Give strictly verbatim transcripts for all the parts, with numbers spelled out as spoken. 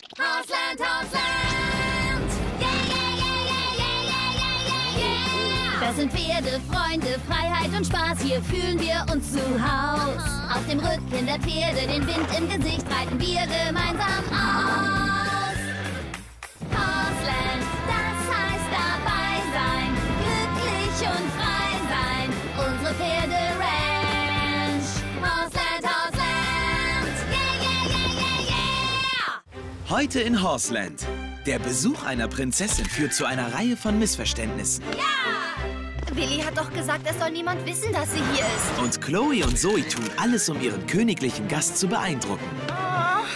Hausland, Hausland! Yeah, yeah, yeah, yeah, yeah, yeah, yeah, yeah! Das sind Pferde, Freunde, Freiheit und Spaß, hier fühlen wir uns zu Haus. Auf dem Rücken der Pferde, den Wind im Gesicht, reiten wir gemeinsam aus. Hausland, das heißt dabei sein, glücklich und frei sein, unsere Pferde-Ranch. Hausland, Hausland, yeah, yeah, yeah, yeah, yeah! Heute in Horseland. Der Besuch einer Prinzessin führt zu einer Reihe von Missverständnissen. Ja! Willi hat doch gesagt, es soll niemand wissen, dass sie hier ist. Und Chloe und Zoe tun alles, um ihren königlichen Gast zu beeindrucken. Oh.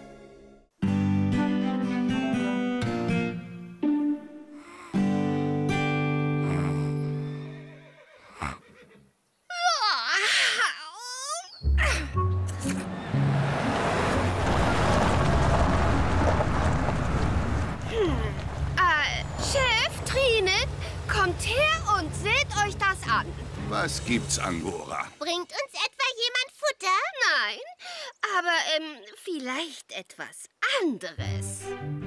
Hm. Äh, Chef, Trine, kommt her und seht euch das an. Was gibt's, Angora? Bringt uns etwa jemand Futter? Nein, aber ähm, vielleicht etwas anderes.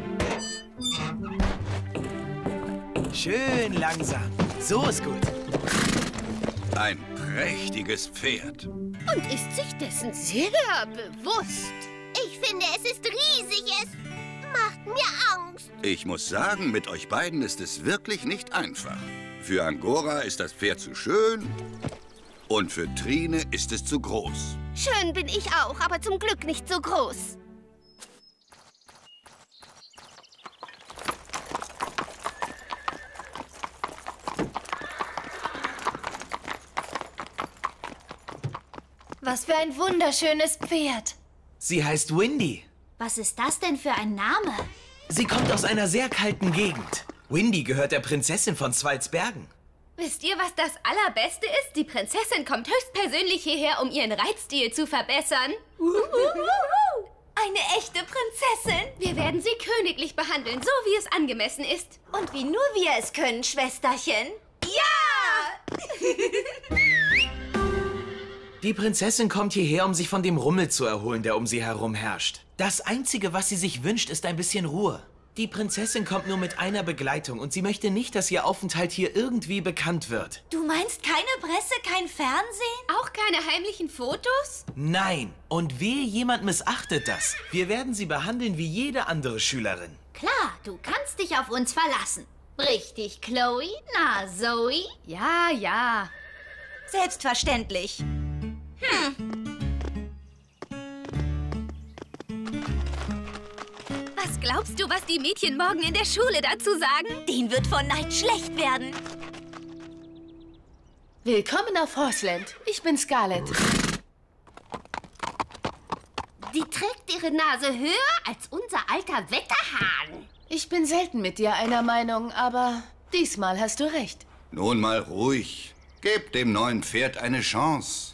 Schön langsam. So ist gut. Ein prächtiges Pferd. Und ist sich dessen sehr bewusst. Ich finde, es ist riesig. Es macht mir Angst. Ich muss sagen, mit euch beiden ist es wirklich nicht einfach. Für Angora ist das Pferd zu schön und für Trine ist es zu groß. Schön bin ich auch, aber zum Glück nicht so groß. Was für ein wunderschönes Pferd. Sie heißt Windy. Was ist das denn für ein Name? Sie kommt aus einer sehr kalten Gegend. Windy gehört der Prinzessin von Swalzbergen. Wisst ihr, was das Allerbeste ist? Die Prinzessin kommt höchstpersönlich hierher, um ihren Reitstil zu verbessern. Eine echte Prinzessin. Wir werden sie königlich behandeln, so wie es angemessen ist. Und wie nur wir es können, Schwesterchen. Ja! Die Prinzessin kommt hierher, um sich von dem Rummel zu erholen, der um sie herum herrscht. Das Einzige, was sie sich wünscht, ist ein bisschen Ruhe. Die Prinzessin kommt nur mit einer Begleitung und sie möchte nicht, dass ihr Aufenthalt hier irgendwie bekannt wird. Du meinst keine Presse, kein Fernsehen? Auch keine heimlichen Fotos? Nein. Und wehe, jemand missachtet das. Wir werden sie behandeln wie jede andere Schülerin. Klar, du kannst dich auf uns verlassen. Richtig, Chloe? Na, Zoe? Ja, ja. Selbstverständlich. Hm. Was glaubst du, was die Mädchen morgen in der Schule dazu sagen? Den wird vor Neid schlecht werden. Willkommen auf Horseland. Ich bin Scarlett. Die trägt ihre Nase höher als unser alter Wetterhahn. Ich bin selten mit dir einer Meinung, aber diesmal hast du recht. Nun mal ruhig. Gebt dem neuen Pferd eine Chance.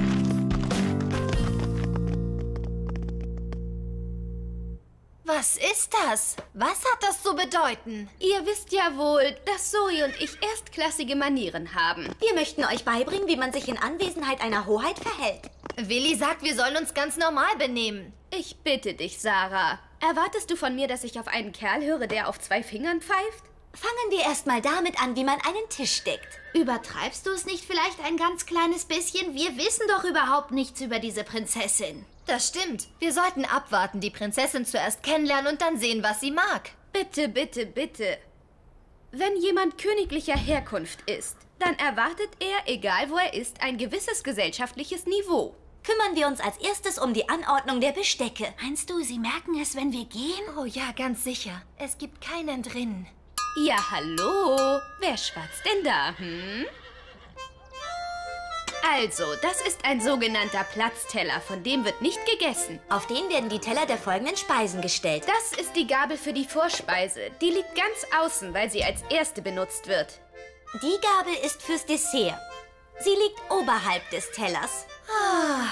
Was ist das? Was hat das zu bedeuten? Ihr wisst ja wohl, dass Zoe und ich erstklassige Manieren haben. Wir möchten euch beibringen, wie man sich in Anwesenheit einer Hoheit verhält. Willi sagt, wir sollen uns ganz normal benehmen. Ich bitte dich, Sarah. Erwartest du von mir, dass ich auf einen Kerl höre, der auf zwei Fingern pfeift? Fangen wir erst mal damit an, wie man einen Tisch deckt. Übertreibst du es nicht vielleicht ein ganz kleines bisschen? Wir wissen doch überhaupt nichts über diese Prinzessin. Das stimmt. Wir sollten abwarten, die Prinzessin zuerst kennenlernen und dann sehen, was sie mag. Bitte, bitte, bitte. Wenn jemand königlicher Herkunft ist, dann erwartet er, egal wo er ist, ein gewisses gesellschaftliches Niveau. Kümmern wir uns als erstes um die Anordnung der Bestecke. Meinst du, sie merken es, wenn wir gehen? Oh ja, ganz sicher. Es gibt keinen drin. Ja, hallo. Wer schwatzt denn da, hm? Also, das ist ein sogenannter Platzteller, von dem wird nicht gegessen. Auf den werden die Teller der folgenden Speisen gestellt. Das ist die Gabel für die Vorspeise. Die liegt ganz außen, weil sie als erste benutzt wird. Die Gabel ist fürs Dessert. Sie liegt oberhalb des Tellers. Ah.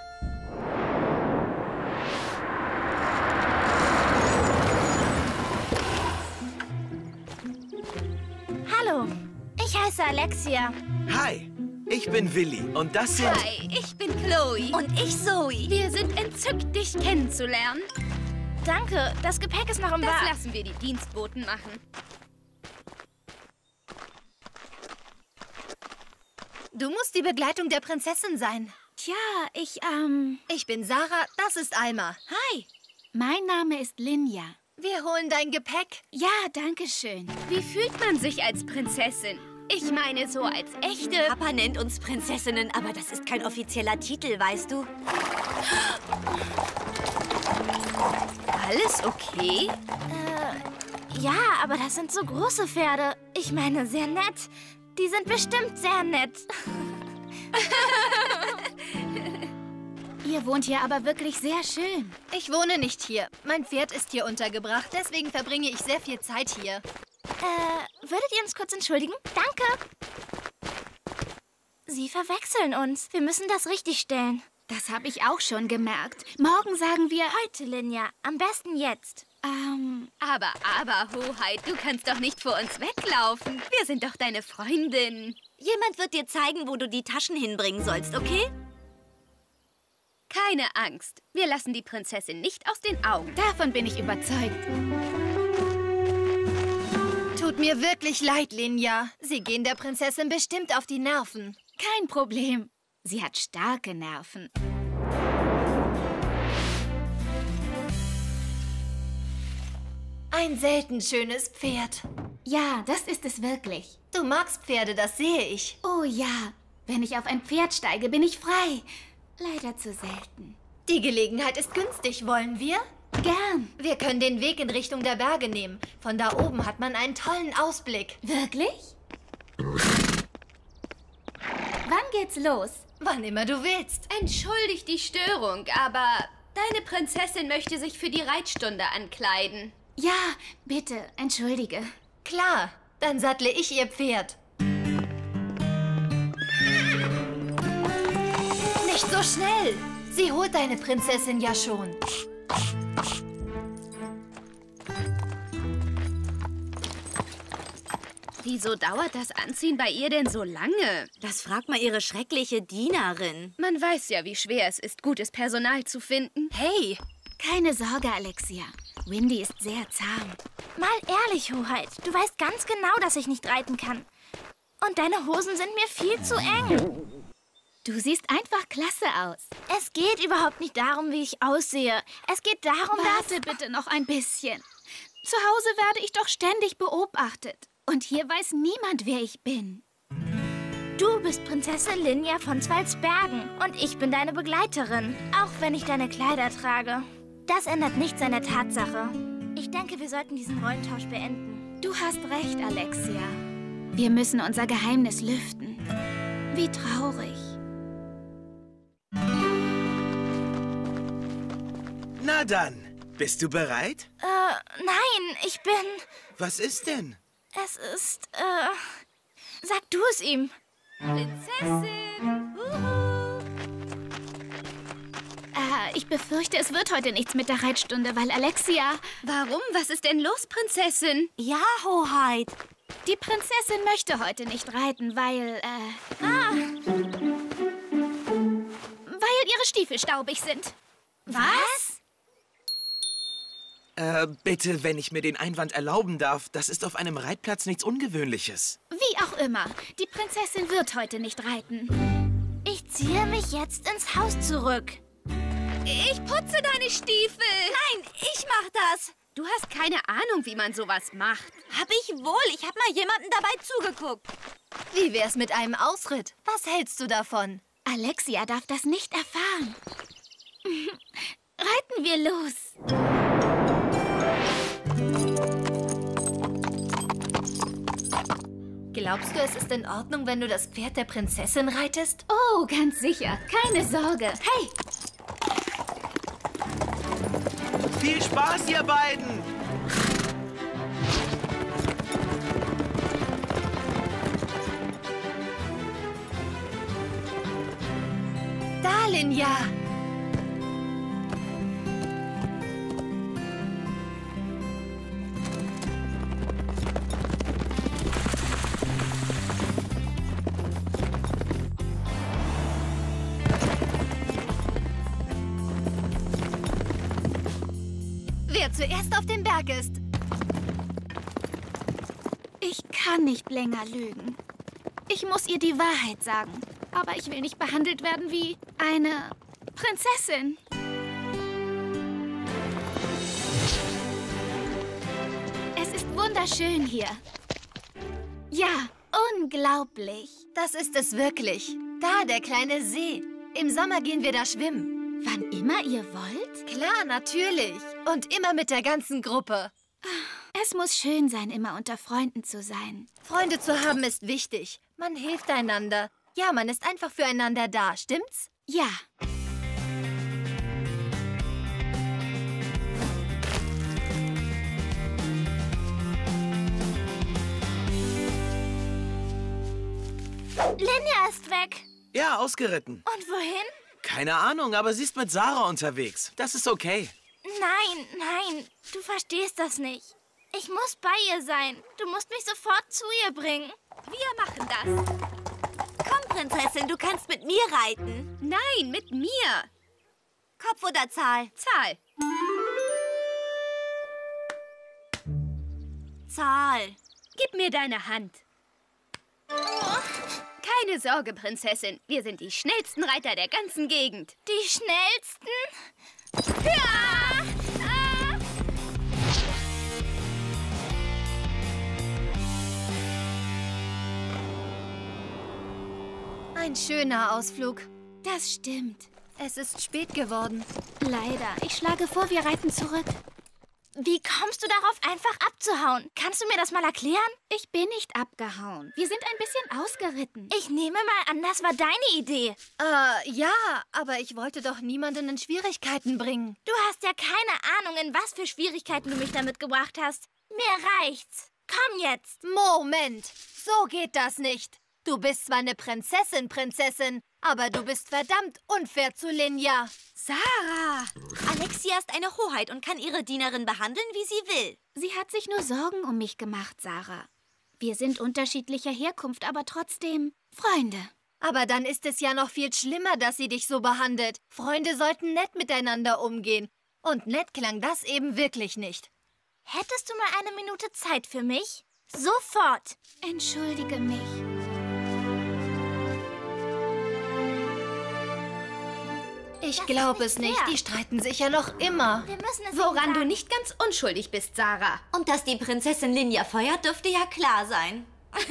Hallo, ich heiße Alexia. Hi, ich bin Willi und das sind... Hi, ich bin Chloe. Und ich Zoe. Wir sind entzückt, dich kennenzulernen. danke. Das Gepäck ist noch im Das Wagen. lassen wir die Dienstboten machen. Du musst die Begleitung der Prinzessin sein. Tja, ich, ähm... Ich bin Sarah, das ist Alma. Hi. Mein Name ist Linja. Wir holen dein Gepäck. Ja, danke schön. Wie fühlt man sich als Prinzessin? Ich meine, so als echte... Papa nennt uns Prinzessinnen, aber das ist kein offizieller Titel, weißt du? Alles okay? Äh, ja, aber das sind so große Pferde. Ich meine, sehr nett. Die sind bestimmt sehr nett. Ihr wohnt hier aber wirklich sehr schön. Ich wohne nicht hier. Mein Pferd ist hier untergebracht, deswegen verbringe ich sehr viel Zeit hier. Äh, würdet ihr uns kurz entschuldigen? Danke. Sie verwechseln uns. Wir müssen das richtigstellen. Das habe ich auch schon gemerkt. Morgen sagen wir... Heute, Linja. Am besten jetzt. Ähm... Aber, aber, Hoheit, du kannst doch nicht vor uns weglaufen. Wir sind doch deine Freundin. Jemand wird dir zeigen, wo du die Taschen hinbringen sollst, okay? Keine Angst. Wir lassen die Prinzessin nicht aus den Augen. Davon bin ich überzeugt. Tut mir wirklich leid, Linja. Sie gehen der Prinzessin bestimmt auf die Nerven. Kein Problem. Sie hat starke Nerven. Ein selten schönes Pferd. Ja, das ist es wirklich. Du magst Pferde, das sehe ich. Oh ja, wenn ich auf ein Pferd steige, bin ich frei. Leider zu selten. Die Gelegenheit ist günstig, wollen wir? Gern. Wir können den Weg in Richtung der Berge nehmen. Von da oben hat man einen tollen Ausblick. Wirklich? Wann geht's los? Wann immer du willst. Entschuldigt die Störung, aber deine Prinzessin möchte sich für die Reitstunde ankleiden. Ja, bitte, entschuldige. Klar, dann sattle ich ihr Pferd. Nicht so schnell. Sie holt deine Prinzessin ja schon. Wieso dauert das Anziehen bei ihr denn so lange? Das fragt mal ihre schreckliche Dienerin. Man weiß ja, wie schwer es ist, gutes Personal zu finden. Hey! Keine Sorge, Alexia. Windy ist sehr zahm. Mal ehrlich, Hoheit. Du weißt ganz genau, dass ich nicht reiten kann. Und deine Hosen sind mir viel zu eng. Du siehst einfach klasse aus. Es geht überhaupt nicht darum, wie ich aussehe. Es geht darum, dass... Warte bitte noch ein bisschen. Zu Hause werde ich doch ständig beobachtet. Und hier weiß niemand, wer ich bin. Du bist Prinzessin Linja von Zwalsbergen und ich bin deine Begleiterin, auch wenn ich deine Kleider trage. Das ändert nichts an der Tatsache. Ich denke, wir sollten diesen Rollentausch beenden. Du hast recht, Alexia. Wir müssen unser Geheimnis lüften. Wie traurig. Na dann, bist du bereit? Äh, nein, ich bin... Was ist denn? Es ist, äh... Sag du es ihm. Prinzessin! Uhu. Äh, ich befürchte, es wird heute nichts mit der Reitstunde, weil Alexia... Warum? Was ist denn los, Prinzessin? Ja, Hoheit. Die Prinzessin möchte heute nicht reiten, weil, äh... Ah! Weil ihre Stiefel staubig sind. Was? Äh, bitte, wenn ich mir den Einwand erlauben darf, das ist auf einem Reitplatz nichts Ungewöhnliches. Wie auch immer, die Prinzessin wird heute nicht reiten. Ich ziehe mich jetzt ins Haus zurück. Ich putze deine Stiefel. Nein, ich mach das. Du hast keine Ahnung, wie man sowas macht. Hab ich wohl. Ich hab mal jemandem dabei zugeguckt. Wie wär's mit einem Ausritt? Was hältst du davon? Alexia darf das nicht erfahren. Reiten wir los. Glaubst du, es ist in Ordnung, wenn du das Pferd der Prinzessin reitest? Oh, ganz sicher. Keine Sorge. Hey! Viel Spaß, ihr beiden! Da, Linja! erst auf dem Berg ist. Ich kann nicht länger lügen. Ich muss ihr die Wahrheit sagen. Aber ich will nicht behandelt werden wie eine Prinzessin. Es ist wunderschön hier. Ja, unglaublich. Das ist es wirklich. Da, der kleine See. Im Sommer gehen wir da schwimmen. Wann immer ihr wollt? Klar, natürlich. Und immer mit der ganzen Gruppe. Es muss schön sein, immer unter Freunden zu sein. Freunde zu haben ist wichtig. Man hilft einander. Ja, man ist einfach füreinander da, stimmt's? Ja. Linja ist weg. Ja, ausgeritten. Und wohin? Keine Ahnung, aber sie ist mit Sarah unterwegs. Das ist okay. Nein, nein, du verstehst das nicht. Ich muss bei ihr sein. Du musst mich sofort zu ihr bringen. Wir machen das. Komm, Prinzessin, du kannst mit mir reiten. Nein, mit mir. Kopf oder Zahl? Zahl. Zahl. Gib mir deine Hand. Keine Sorge, Prinzessin. Wir sind die schnellsten Reiter der ganzen Gegend. Die schnellsten? Ja! Ah! Ein schöner Ausflug. Das stimmt. Es ist spät geworden. Leider. Ich schlage vor, wir reiten zurück. Wie kommst du darauf, einfach abzuhauen? Kannst du mir das mal erklären? Ich bin nicht abgehauen. Wir sind ein bisschen ausgeritten. Ich nehme mal an, das war deine Idee. Äh, ja, aber ich wollte doch niemanden in Schwierigkeiten bringen. Du hast ja keine Ahnung, in was für Schwierigkeiten du mich damit gebracht hast. Mir reicht's. Komm jetzt. Moment, so geht das nicht. Du bist zwar eine Prinzessin, Prinzessin, aber du bist verdammt unfair zu Linja. Sarah! Alexia ist eine Hoheit und kann ihre Dienerin behandeln, wie sie will. Sie hat sich nur Sorgen um mich gemacht, Sarah. Wir sind unterschiedlicher Herkunft, aber trotzdem Freunde. Aber dann ist es ja noch viel schlimmer, dass sie dich so behandelt. Freunde sollten nett miteinander umgehen. Und nett klang das eben wirklich nicht. Hättest du mal eine Minute Zeit für mich? Sofort! Entschuldige mich. Ich glaube es nicht. Die streiten sich ja noch immer. Wir müssen es Woran du nicht ganz unschuldig bist, Sarah. Und dass die Prinzessin Linja feuert, dürfte ja klar sein.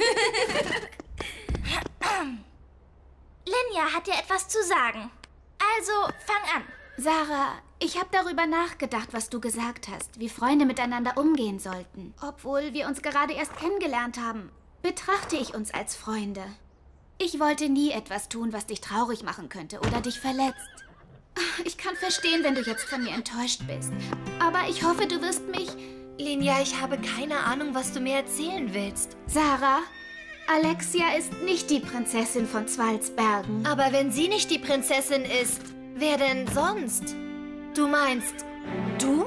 Linja hat dir etwas zu sagen. Also, fang an. Sarah, ich habe darüber nachgedacht, was du gesagt hast, wie Freunde miteinander umgehen sollten. Obwohl wir uns gerade erst kennengelernt haben, betrachte ich uns als Freunde. Ich wollte nie etwas tun, was dich traurig machen könnte oder dich verletzt. Ich kann verstehen, wenn du jetzt von mir enttäuscht bist. Aber ich hoffe, du wirst mich... Linja, ich habe keine Ahnung, was du mir erzählen willst. Sarah, Alexia ist nicht die Prinzessin von Zwalsbergen. Aber wenn sie nicht die Prinzessin ist, wer denn sonst? Du meinst, du?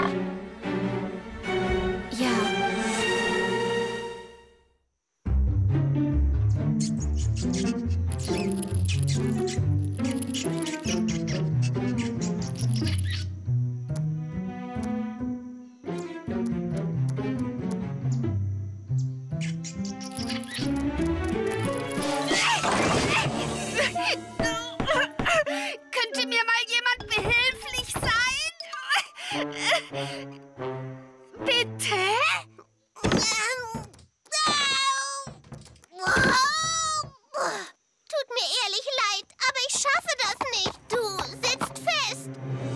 Ja. Könnte mir mal jemand behilflich sein? Bitte? Tut mir ehrlich leid, aber ich schaffe das nicht. Du sitzt fest.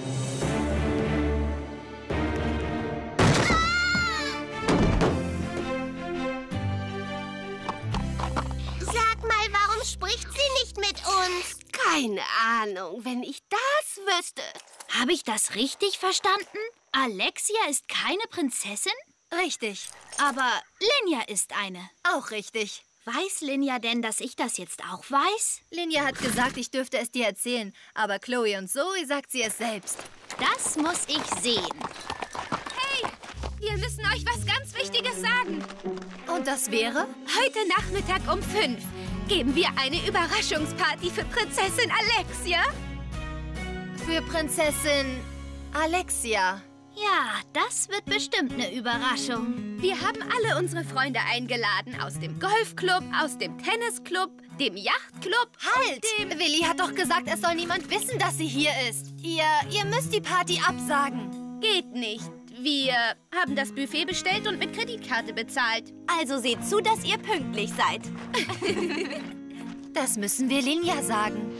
Sag mal, warum spricht sie nicht mit uns? Keine Ahnung, wenn ich das wüsste. Habe ich das richtig verstanden? Alexia ist keine Prinzessin? Richtig. Aber Linja ist eine. Auch richtig. Weiß Linja denn, dass ich das jetzt auch weiß? Linja hat gesagt, ich dürfte es dir erzählen. Aber Chloe und Zoe sagt sie es selbst. Das muss ich sehen. Hey, wir müssen euch was ganz Wichtiges sagen. Und das wäre? Heute Nachmittag um fünf geben wir eine Überraschungsparty für Prinzessin Alexia. Für Prinzessin Alexia. Ja, das wird bestimmt eine Überraschung. Wir haben alle unsere Freunde eingeladen. Aus dem Golfclub, aus dem Tennisclub, dem Yachtclub. Halt! Dem Willi hat doch gesagt, es soll niemand wissen, dass sie hier ist. Ihr, ihr müsst die Party absagen. Geht nicht. Wir haben das Buffet bestellt und mit Kreditkarte bezahlt. Also seht zu, dass ihr pünktlich seid. Das müssen wir Linja sagen.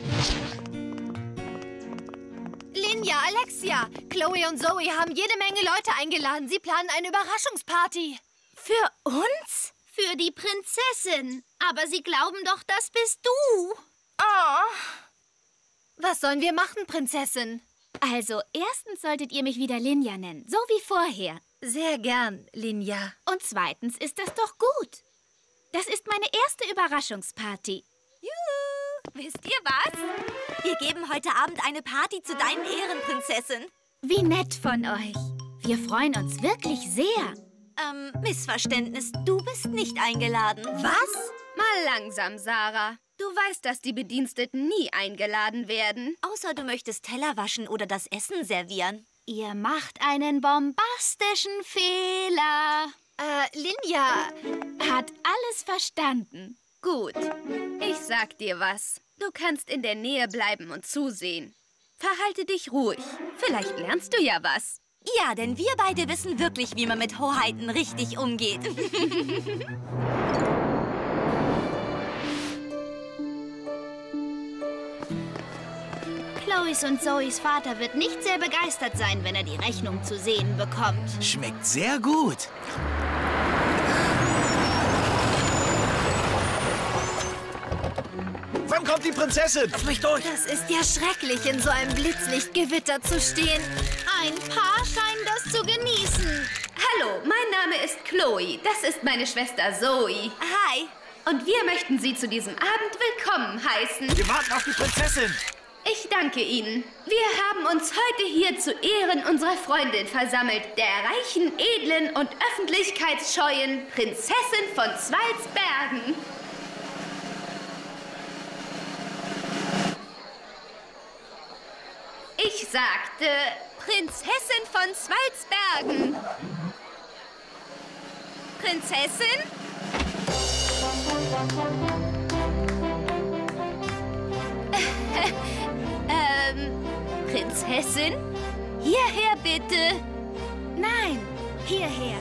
Linja, Alexia, Chloe und Zoe haben jede Menge Leute eingeladen. Sie planen eine Überraschungsparty. Für uns? Für die Prinzessin. Aber sie glauben doch, das bist du. Oh. Was sollen wir machen, Prinzessin? Also, erstens solltet ihr mich wieder Linja nennen, so wie vorher. Sehr gern, Linja. Und zweitens ist das doch gut. Das ist meine erste Überraschungsparty. Juhu! Wisst ihr was? Wir geben heute Abend eine Party zu deinen Ehren, Prinzessin. Wie nett von euch. Wir freuen uns wirklich sehr. Ähm, Missverständnis. Du bist nicht eingeladen. Was? Mal langsam, Sarah. Du weißt, dass die Bediensteten nie eingeladen werden. Außer du möchtest Teller waschen oder das Essen servieren. Ihr macht einen bombastischen Fehler. Äh, Linja hat alles verstanden. Gut. Ich sag dir was. Du kannst in der Nähe bleiben und zusehen. Verhalte dich ruhig. Vielleicht lernst du ja was. Ja, denn wir beide wissen wirklich, wie man mit Hoheiten richtig umgeht. Chloes und Zoes Vater wird nicht sehr begeistert sein, wenn er die Rechnung zu sehen bekommt. Schmeckt sehr gut. Wann kommt die Prinzessin? Lass mich durch! Das ist ja schrecklich, in so einem Blitzlichtgewitter zu stehen. Ein paar scheinen das zu genießen. Hallo, mein Name ist Chloe. Das ist meine Schwester Zoe. Hi. Und wir möchten Sie zu diesem Abend willkommen heißen. Wir warten auf die Prinzessin. Ich danke Ihnen. Wir haben uns heute hier zu Ehren unserer Freundin versammelt, der reichen, edlen und öffentlichkeitsscheuen Prinzessin von Schwarzbergen. Ich sagte Prinzessin von Schwarzbergen. Prinzessin? ähm, Prinzessin? Hierher bitte. Nein, hierher.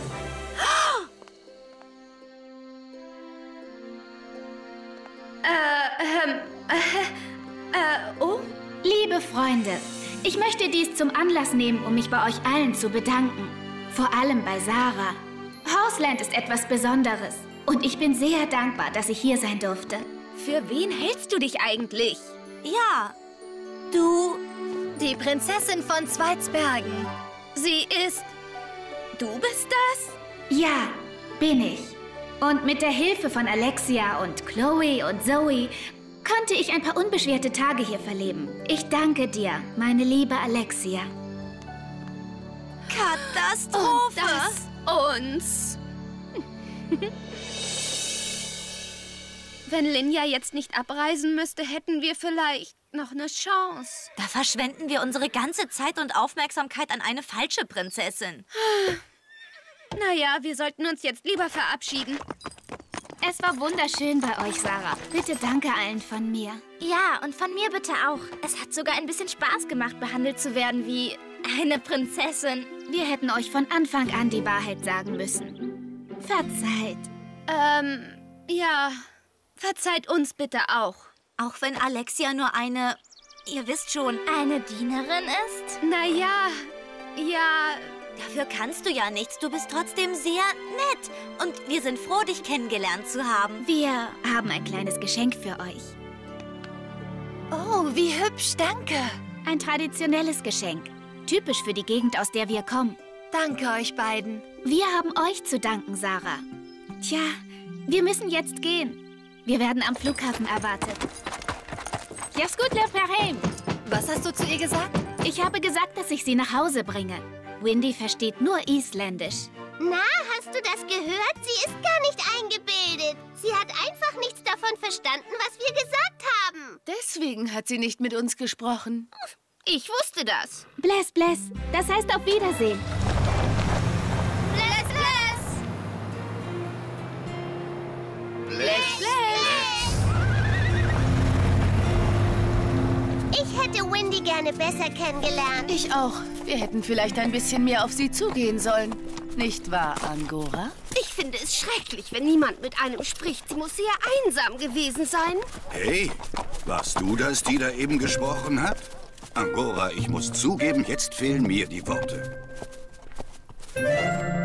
Äh, ähm, äh, äh, oh? Liebe Freunde, ich möchte dies zum Anlass nehmen, um mich bei euch allen zu bedanken. Vor allem bei Sarah. Horseland ist etwas Besonderes. Und ich bin sehr dankbar, dass ich hier sein durfte. Für wen hältst du dich eigentlich? Ja, du... Die Prinzessin von Schwarzbergen. Sie ist... Du bist das? Ja, bin ich. Und mit der Hilfe von Alexia und Chloe und Zoe konnte ich ein paar unbeschwerte Tage hier verleben. Ich danke dir, meine liebe Alexia. Katastrophe! Das uns. Wenn Linja jetzt nicht abreisen müsste, hätten wir vielleicht noch eine Chance. Da verschwenden wir unsere ganze Zeit und Aufmerksamkeit an eine falsche Prinzessin. Naja, wir sollten uns jetzt lieber verabschieden. Es war wunderschön bei euch, Sarah. Bitte danke allen von mir. Ja, und von mir bitte auch. Es hat sogar ein bisschen Spaß gemacht, behandelt zu werden wie eine Prinzessin. Wir hätten euch von Anfang an die Wahrheit sagen müssen. Verzeiht. Ähm, ja, verzeiht uns bitte auch. Auch wenn Alexia nur eine, ihr wisst schon, eine Dienerin ist? Naja, ja... Dafür kannst du ja nichts. Du bist trotzdem sehr nett. Und wir sind froh, dich kennengelernt zu haben. Wir haben ein kleines Geschenk für euch. Oh, wie hübsch, danke. Ein traditionelles Geschenk. Typisch für die Gegend, aus der wir kommen. Danke euch beiden. Wir haben euch zu danken, Sarah. Tja, wir müssen jetzt gehen. Wir werden am Flughafen erwartet. Ja, gut, le Perheim. Was hast du zu ihr gesagt? Ich habe gesagt, dass ich sie nach Hause bringe. Wendy versteht nur Isländisch. Na, hast du das gehört? Sie ist gar nicht eingebildet. Sie hat einfach nichts davon verstanden, was wir gesagt haben. Deswegen hat sie nicht mit uns gesprochen. Ich wusste das. Bless, bless. Das heißt auf Wiedersehen. gerne besser kennengelernt. Ich auch. Wir hätten vielleicht ein bisschen mehr auf sie zugehen sollen. Nicht wahr, Angora? Ich finde es schrecklich, wenn niemand mit einem spricht. Sie muss sehr einsam gewesen sein. Hey, warst du das, die da eben gesprochen hat? Angora, ich muss zugeben, jetzt fehlen mir die Worte.